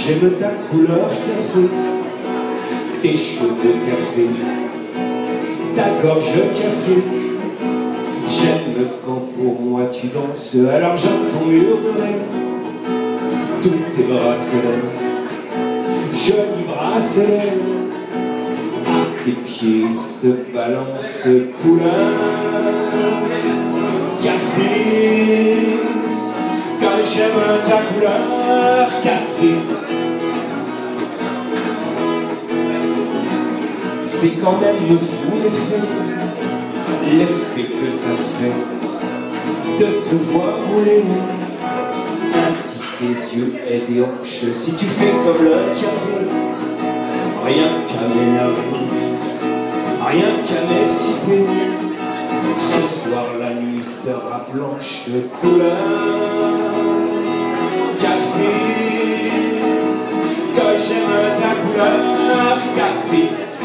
J'aime ta couleur café, tes cheveux café, ta gorge café. J'aime quand pour moi tu danses, alors j'entends murmurer tous tes bracelets, jolis bracelets. À tes pieds se balance couleur café. Quand j'aime ta couleur café, c'est quand même fou l'effet que ça fait de te voir rouler. Ainsi tes yeux et des hanches, si tu fais comme le café, rien qu'à m'énerver, rien qu'à m'exciter. Ce soir la nuit sera blanche couleur café. Que j'aime ta couleur café.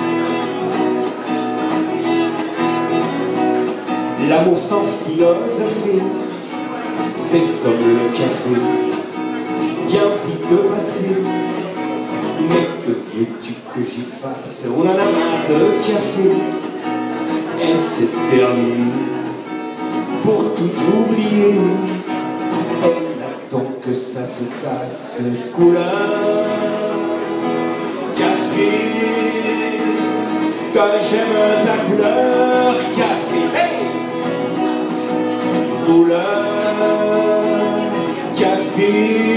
L'amour sans philosophie, c'est comme le café, bien vite de passer. Mais que veux-tu que j'y fasse? On en a marre de café, et c'est terminé. Pour tout oublier, on attend que ça se tasse couleur café. Que j'aime ta couleur café. Hey! Couleur café.